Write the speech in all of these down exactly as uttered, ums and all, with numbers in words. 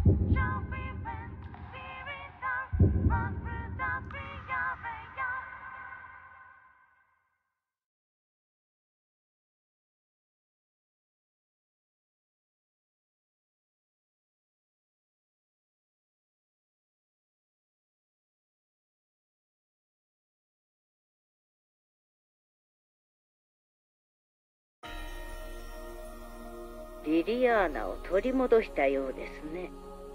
リリアーナを取り戻したようですね。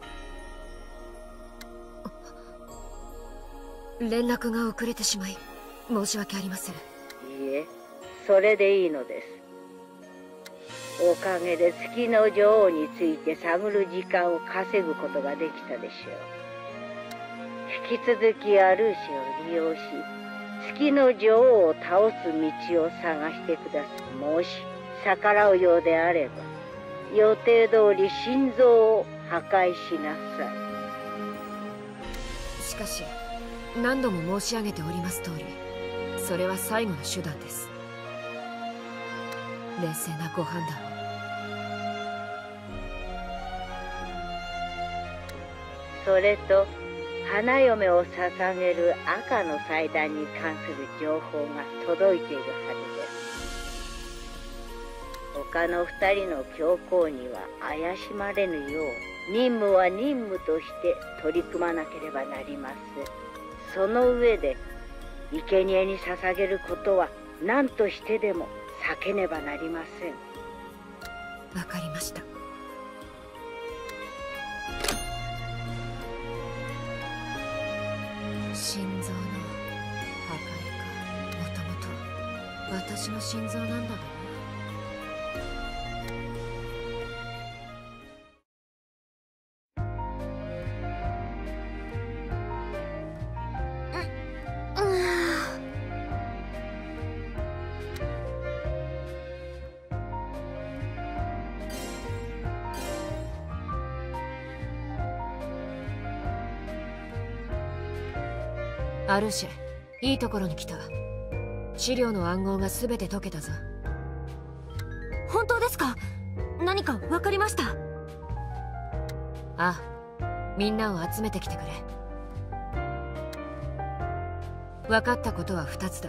連絡が遅れてしまい申し訳ありません。いいえ、それでいいのです。おかげで月の女王について探る時間を稼ぐことができたでしょう。引き続きアルーシを利用し、月の女王を倒す道を探してください。もし逆らうようであれば、予定通り心臓を破壊しなさい。しかし何度も申し上げております通り、それは最後の手段です。冷静なご判断を。 それと花嫁を捧げる赤の祭壇に関する情報が届いているはずです。他の二人の教皇には怪しまれぬよう、任務は任務として取り組まなければなりません。その上で生贄に捧げることは何としてでも避けねばなりません。 わかりました。心臓の破壊か。もともと私の心臓なんだろう。アルシェ、いいところに来た。資料の暗号が全て解けたぞ。 本当ですか？何か分かりました。 ああ、みんなを集めてきてくれ。分かったことはふたつだ。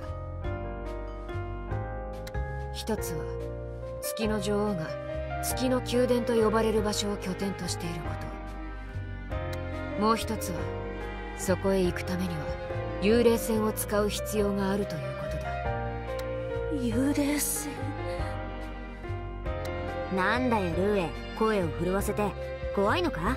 ひとつは月の女王が月の宮殿と呼ばれる場所を拠点としていること。もう一つはそこへ行くためには幽霊船を使う必要があるということだ。 幽霊船？なんだよルーエ、声を震わせて。怖いのか？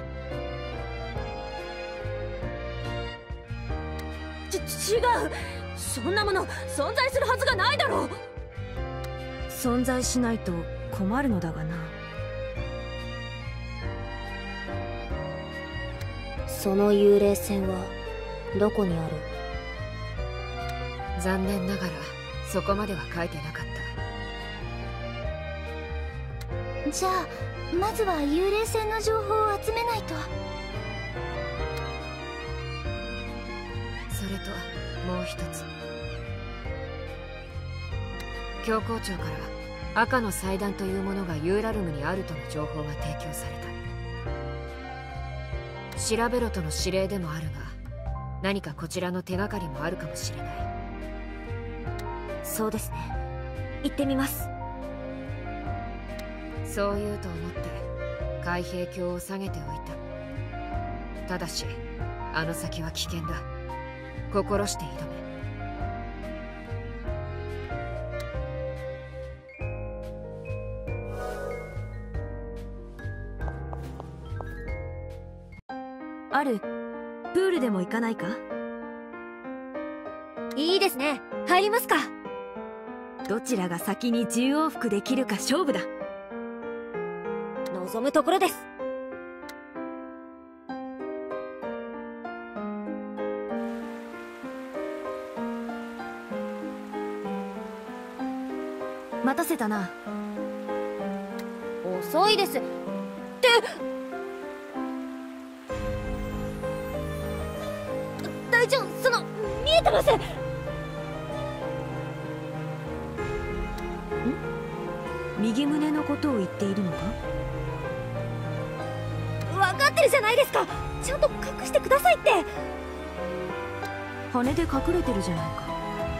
ち、違う！そんなもの存在するはずがないだろう。存在しないと困るのだがな。その幽霊船はどこにある？ 残念ながらそこまでは書いてなかった。 じゃあまずは幽霊船の情報を集めないと。 それともう一つ、教皇庁から赤の祭壇というものがユーラルムにあるとの情報が提供された。調べろとの指令でもあるが、何かこちらの手がかりもあるかもしれない。 そうですね、行ってみます。 そう言うと思って開閉鏡を下げておいた。ただしあの先は危険だ。心して挑め。ある、プールでも行かないか？いいですね、入りますか。どちらが先にじゅう往復できるか勝負だ。望むところです。待たせたな。遅いですって。隊長、その見えてます。ん？右胸のことを言っているのか？分かってるじゃないですか。ちゃんと隠してくださいって。羽で隠れてるじゃないか。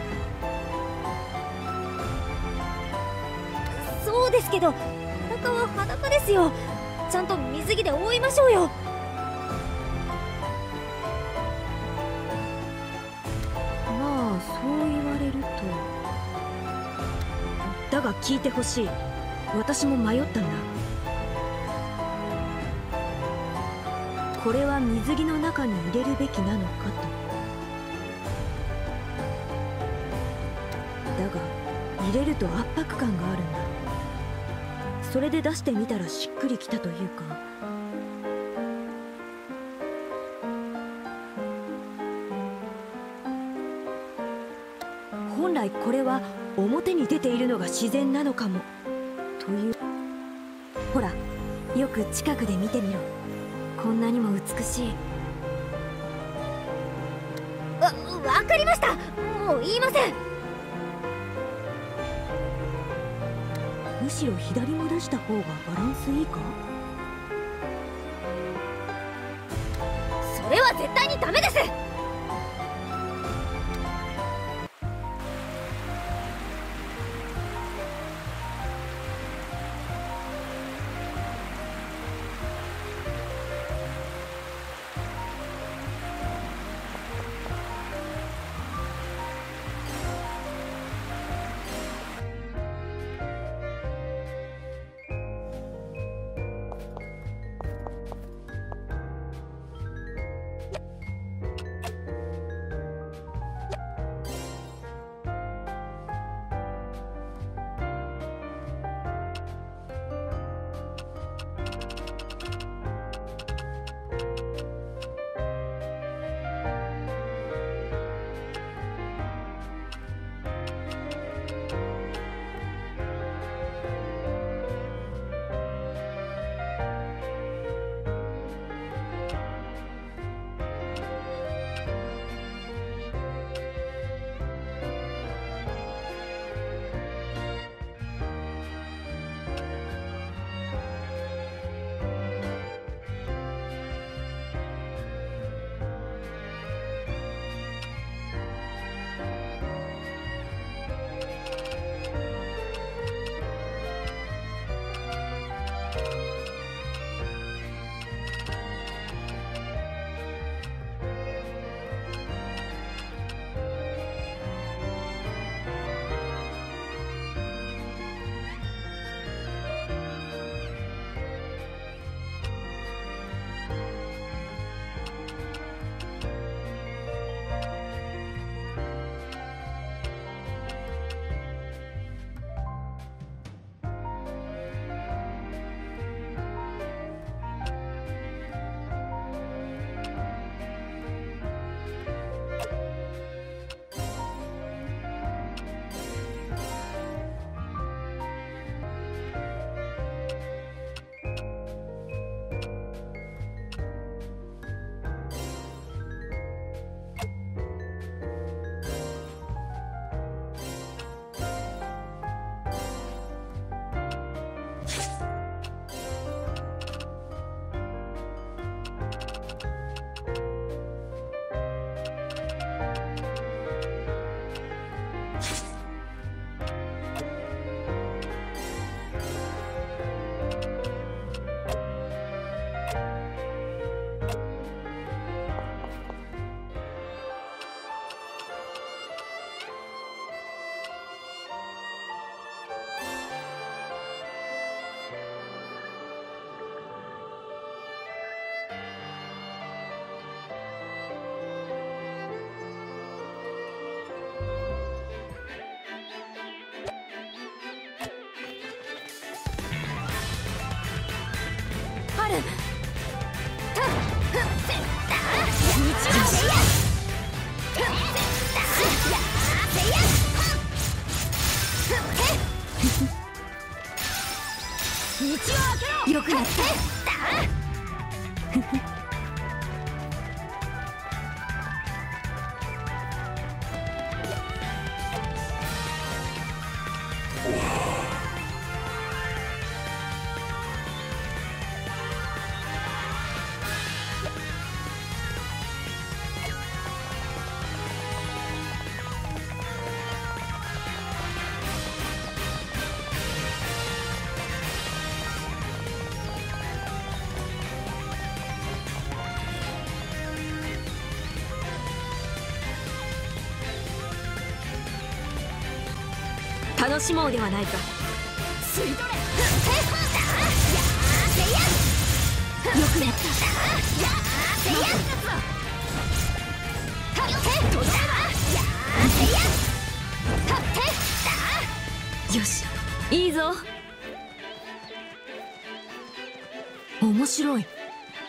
そうですけど裸は裸ですよ。ちゃんと水着で覆いましょうよ。まあそう言われると。だが聞いてほしい。私も迷ったんだ。これは水着の中に入れるべきなのかと。だが入れると圧迫感があるんだ。それで出してみたらしっくりきたというか。本来これは表に出ているのが自然なのかもという。ほら、よく近くで見てみろ。こんなにも美しい。わ、わかりました。もう言いません。むしろ左も出した方がバランスいいか。それは絶対にダメです。 よくやった。 楽しもうではないか。 吸い取れ。 よくやった。よし、いいぞ。面白い。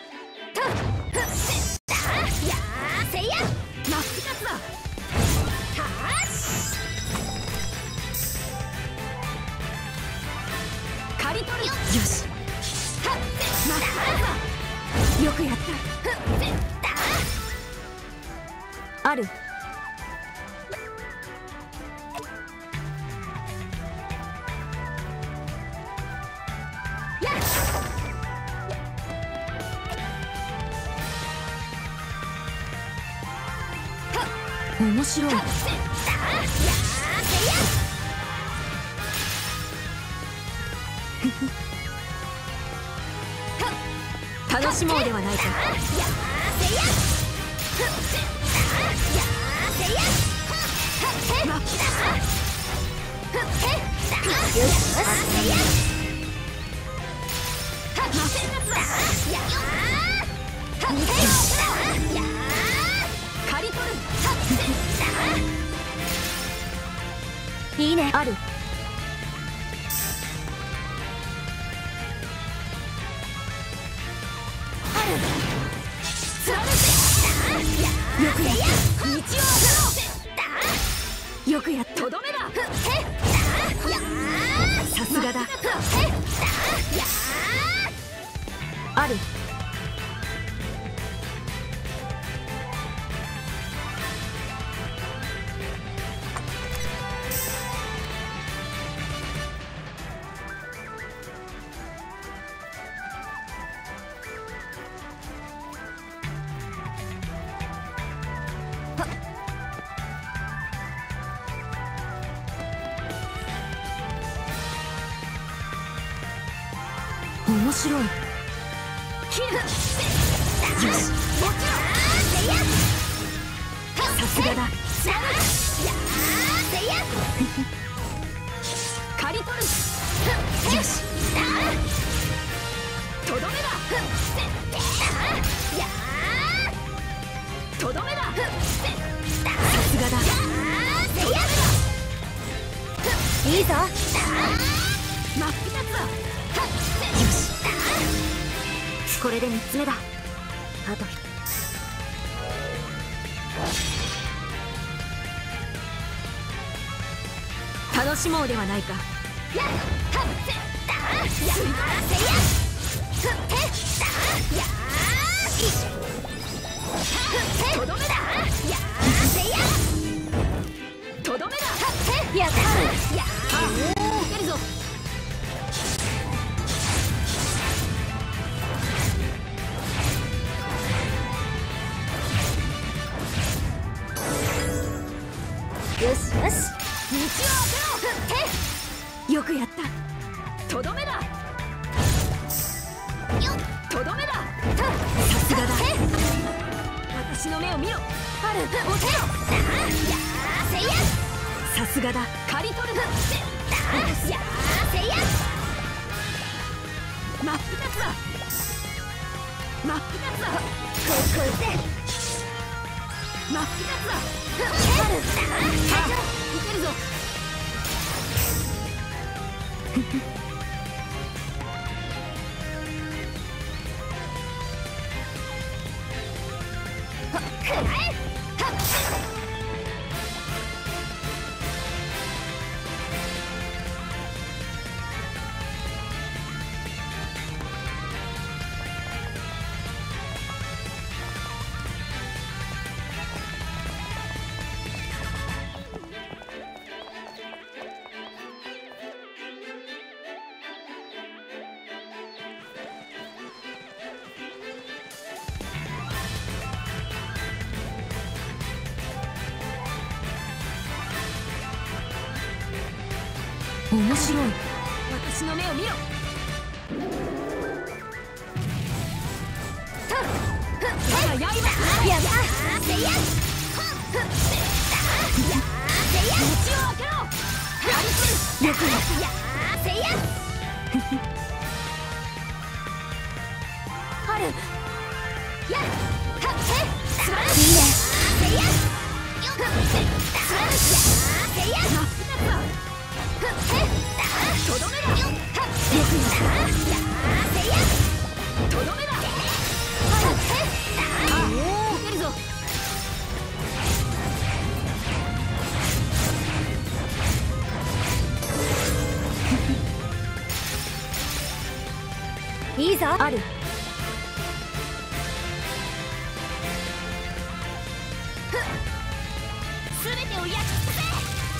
よし、よくやった。ある。面白い。楽しもうではないか。 いいね。 ある。よくやった。よくやった。とどめだ。さすがだ。ある。面白い。よし、さすがだ。刈り取る。よし、とどめだ。とどめだ。さすがだ。 いいぞ。 真っ二つだ。よし、これでみっつめだ。あと楽しもうではないか。 とどめだ。 とどめだ。 やった。 いけるぞ。 よしよし。 道を開けろ。よくやった。とどめだ。とどめだ。さすがだ。私の目を見ろ。 ある。おせよ。 さすがだ。刈り取る。真っ二つだ。真っ二つだ。 ここいて。 真っ二つだ。いけるぞ。面白い。私の目を見ろ。我が刃。 やった。 道を開けろ。やりする。 よくやった。 やーせやあるやっはっへすばらしいねせやよっすばらしいやーせやまっふっへとどめだよっはっへやーせやとどめだはっへあおおいけるぞいいぞ。ある。 すべてを焼き尽くせ。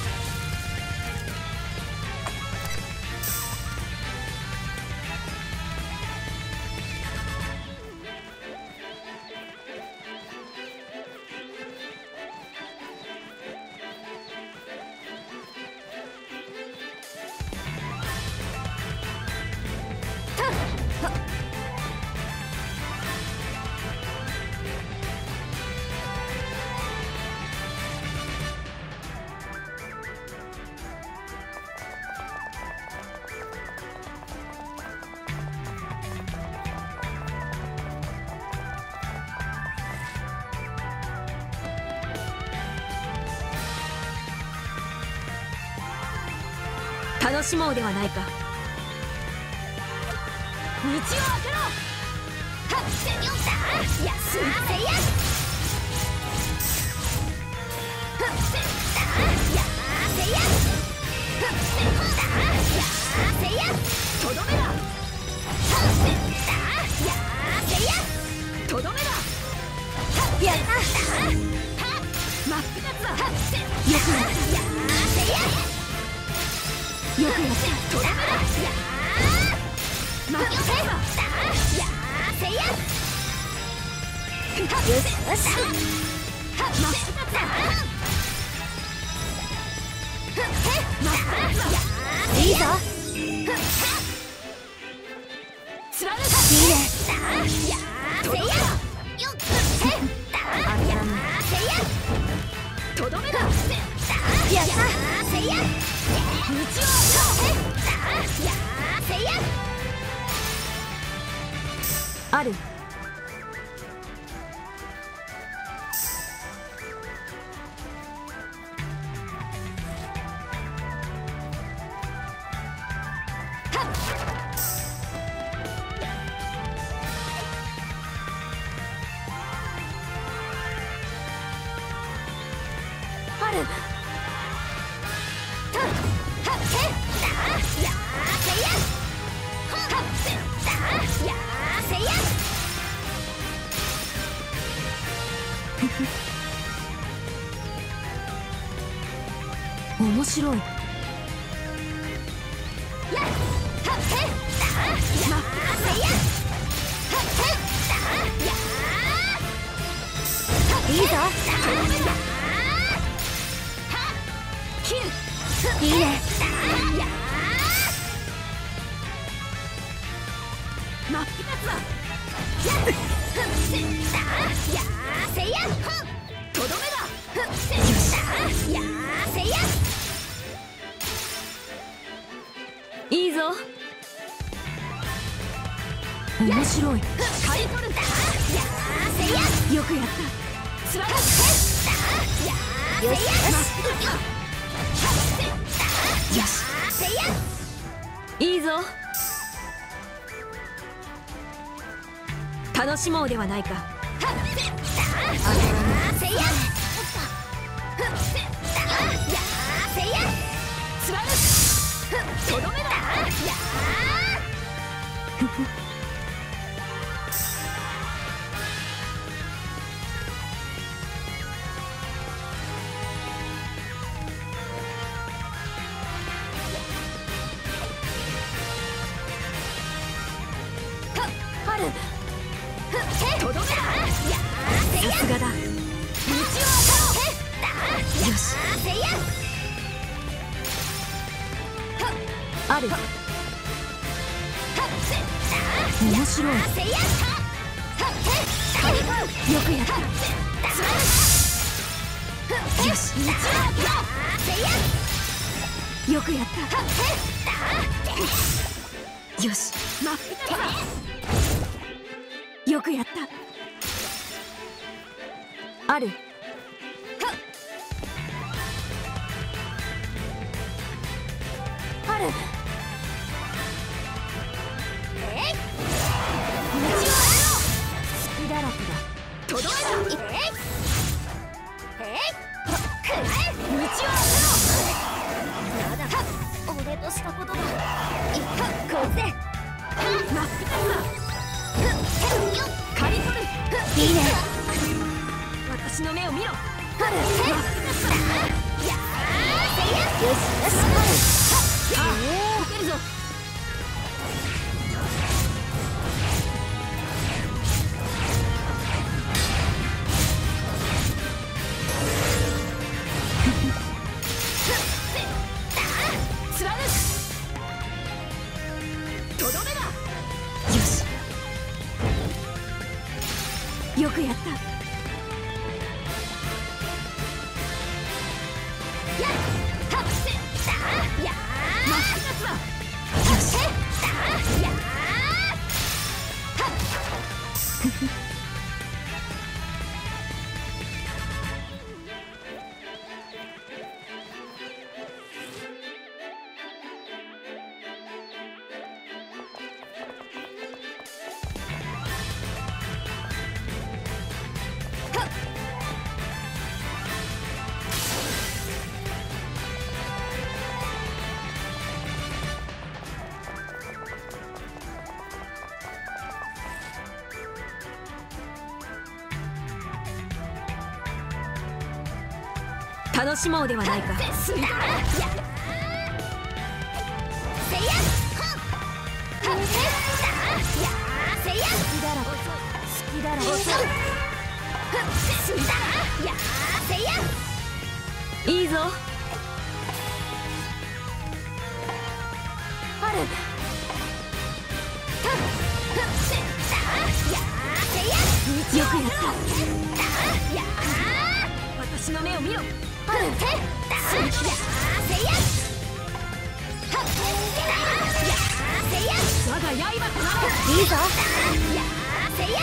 楽しもうではないか。 道を開けろ。はっせよったやすませやはっせったやせやはっせったやせやとどめだはっせったやせやとどめだはっやったはっ真っ二つだはっせったやせやよくやったとどめだやーまっせやーせやよしよしはっまっせだまっいいぞ貫くいいねやーせやよっせだやーせやとどめだやーせや道を開けろやーせやある。 ある面白い。 いいぞいいね真っ二つだやーせやとどめだやーせやいいぞ。面白い。 買い取るんだやーせやよくやった。 貫くやーせやよしせやいいぞ。楽しもうではないか。 せややせや貫くとどめだやあるとどめだやせやさすがだ。 道を開けろよしせやある。面白い。よくやった。よし。 よくやった。よし、まっよくやった。ある。ある。隙だらけだ。とどめだ。道を開けろ。やだ、俺としたことだ。いっこいつで。真っ二つだ。刈り取る。いいね。私の目を見ろ。真っ二つだ。よしよし。ああ、受けるぞ。よくやった。やっはっせだやーまっ二つだ。よしだやーはっ楽しもうではないか。すいだやせやはっせだやせやすきだら好きだらふっすいだやせやいいぞ。あるふっせだやせやよくやった。や私の目を見ろ。あるせだやせやはっだやせや我が刃となれ。いいぞ。やせや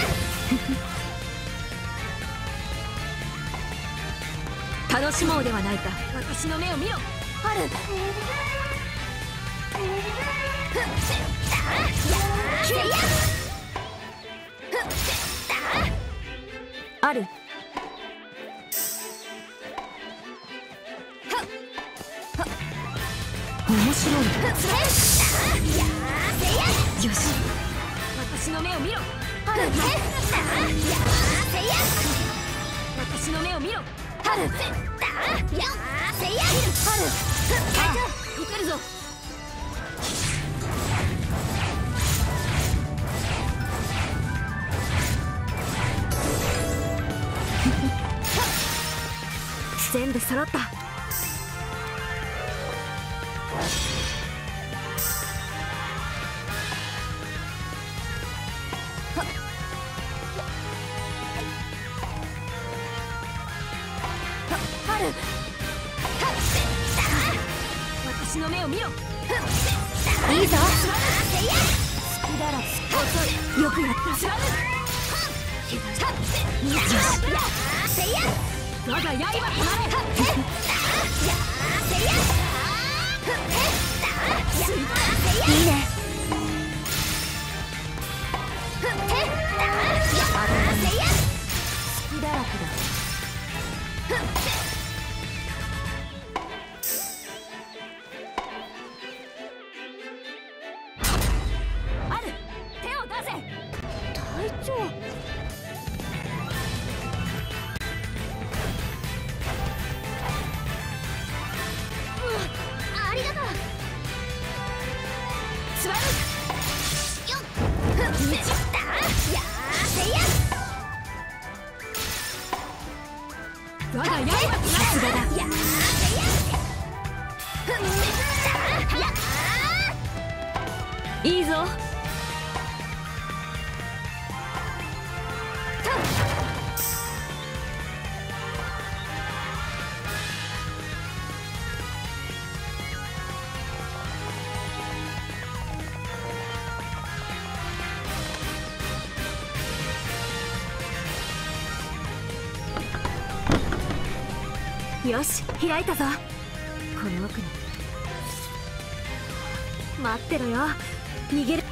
楽しもうではないか。私の目を見ろ。あるふっだやせやふっだある。面白い。よし、私の目を見ろ。あるやせや私の目を見ろ。あるやせやある受けるぞ。全部揃った。私の目を見ろ。いいぞ。隙だらけ。よくやった。よし。我が刃となれ。いいね。隙だらけだ。我が刃となれ。いいぞ。 よし、開いたぞ。この奥に待ってろよ。逃げる。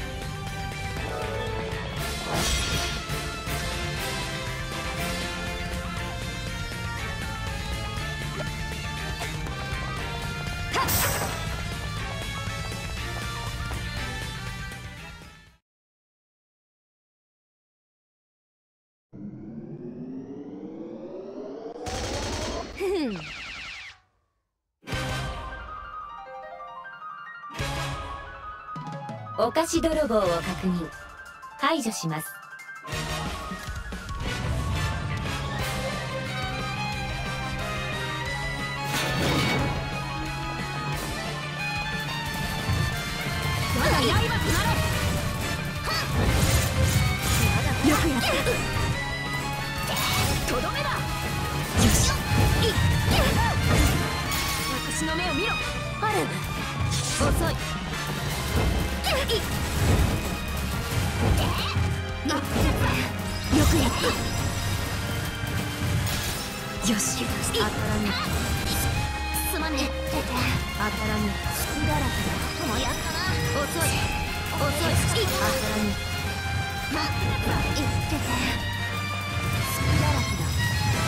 お菓子泥棒を確認。排除します。 まだ刃となれ。よくやった。とどめだ。よし。私の目を見ろ。ある。遅い。よくやった。よし。当たらぬ。すまねえ。当たらぬ。隙だらけだ。もうやったな。遅い。遅い。当たらぬ。まっ、言ってて。隙だらけだ。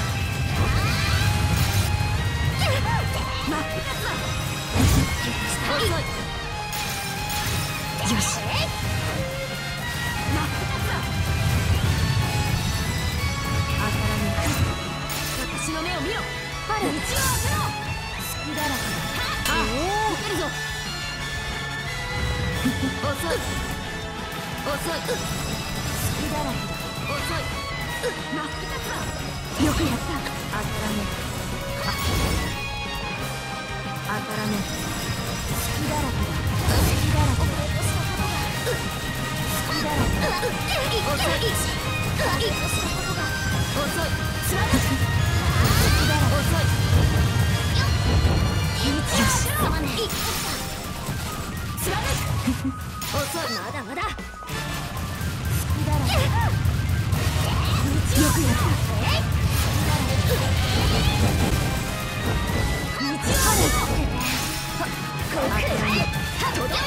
まっ、遅い。よし。私の目を見ろ。ある。道を開けろ。隙だらけだ。あおお。受けるぞ。遅い。遅い。隙だらけだ。遅い。真っ二つだ。よくやった。当たらね。当たらね。隙だらけだ。隙だらけだ。隙だらけだ。遅い。遅い。つられ。遅い。よし。すまねえ。つられ。遅い。まだまだ。隙だらけ。よくやった。道を張れ。こうくらえ。とどめだ。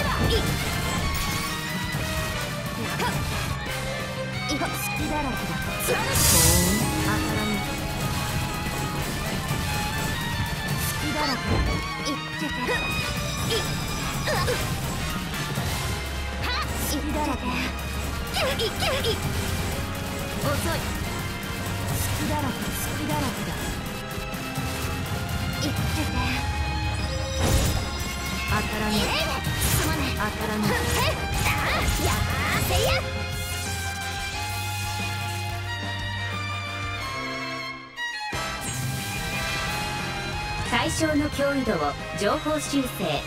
隙だらけだ。つられ。当たらぬ。隙だらけだ。言ってて。隙だらけ。遅い。隙だらけ。隙だらけだ。言ってて。当たらぬ。すまねえ。当たらぬ。やーせや。 対象の脅威度を情報修正。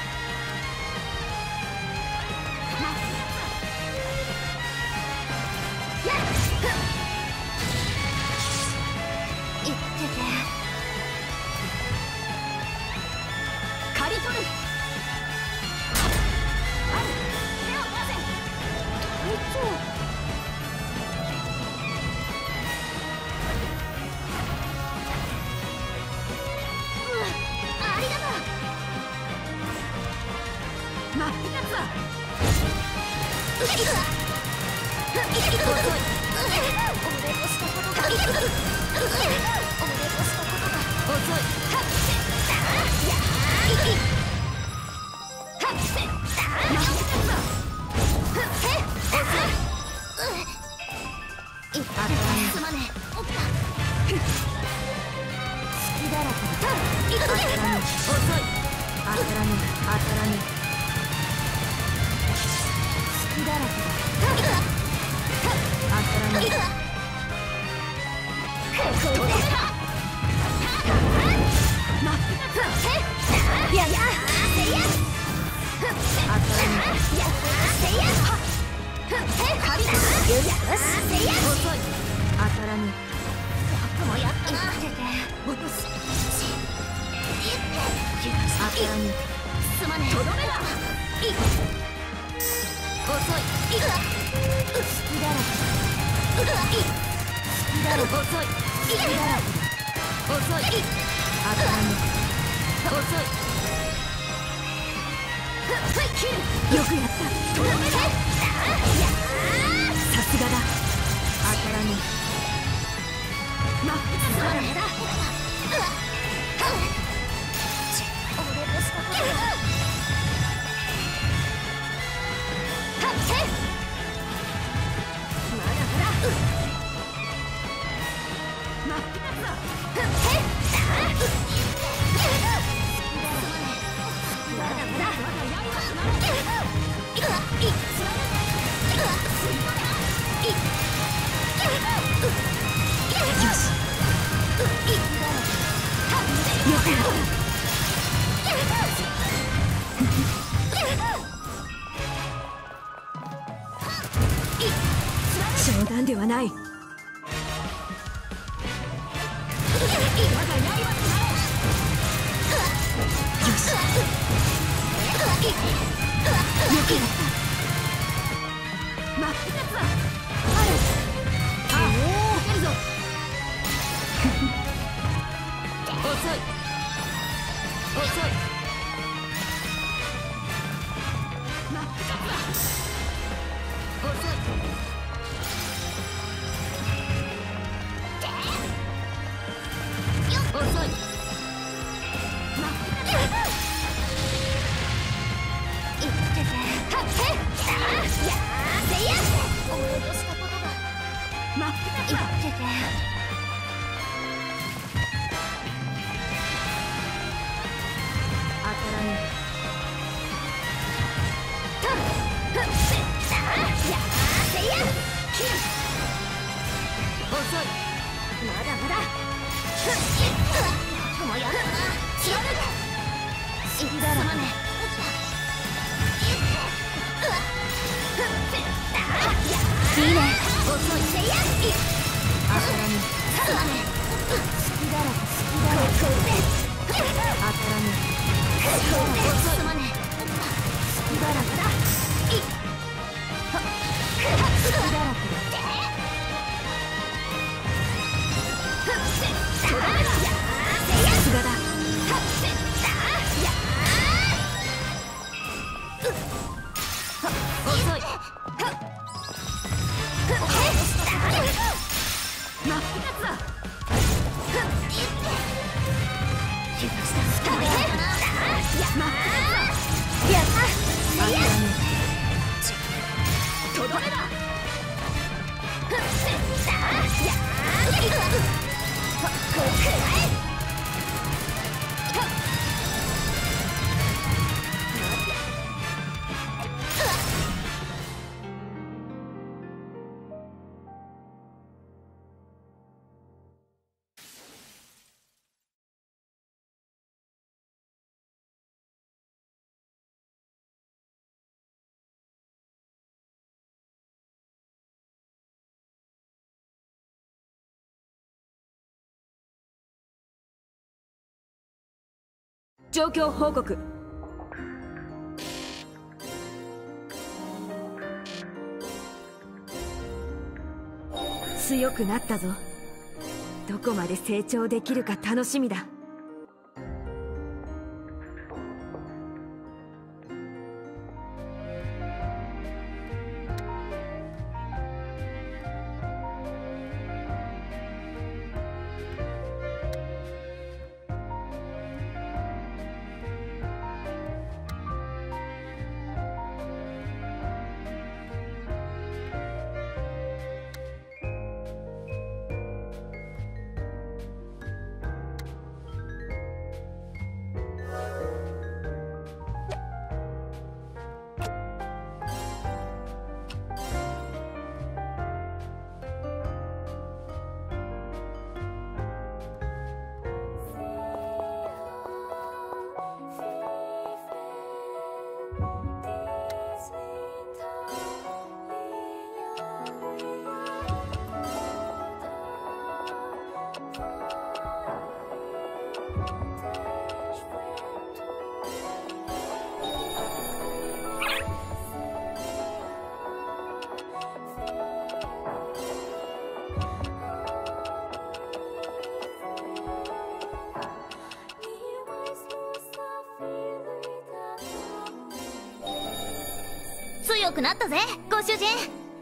言ってて。刈り取る。ある。手を出せ。隊長。真っ二つだ。遅い。俺としたことが。俺としたことが。遅い。やー。真っ二つだ。遅い。いった。すまねえ。起きた。隙だらけだ。当たらぬ。遅い。当たらぬ。当たらぬ。隙だらけだ。当たらぬ。ここで。まっ二つ。やや。せや。当たらぬ。やせや。カリ。よし。せや。遅い。当たらぬ。もうやったな。落とす。当たらぬ。すまねえ。とどめだ。遅い。隙だらけ。隙だらけ。遅い。隙だらけ。遅い。 よくやった。とどめだ。さすがだ。当たらぬ。まっそれだ。俺としたことだ。まだまだ。まっまだまだ。冗談ではない。よし。よくやった。真っ二つだ。ある。あおお。かけるぞ。遅い。遅い。真っ二つだ。遅い。遅い。真っ二つだ。いってて。はっせ。やーせや。俺としたことが。真っ二つだ。いってて。当たらぬ。とん。ふっせ。やーせや。切る。遅い。まだまだ。ふっ。もうやるな。知らぬ。死んだら。すまねえ。いいね。遅いせや。当たらぬ。すまねえ。好きだろ。好きだろ。ここで。当たらぬ。ここで。すまねえ。好きだろ。だ。い。は。好きだろ。とどめだ。やーせや。さすがだ。はっせ。やー。うっ。遅い。真っ二つだ。油断した。食べたな。やった。やった。せや。とどめだ。ふっせ。やー。こうくらえ。状況報告。強くなったぞ。どこまで成長できるか楽しみだ。 強くなったぜご主人。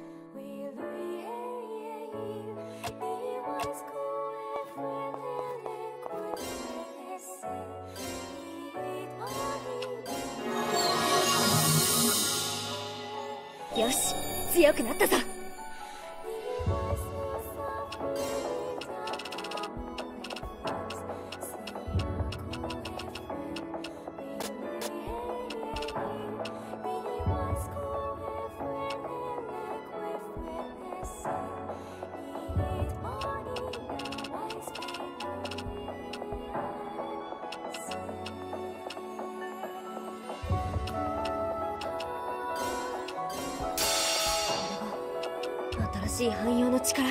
よし、強くなったぞ。新しい汎用の力。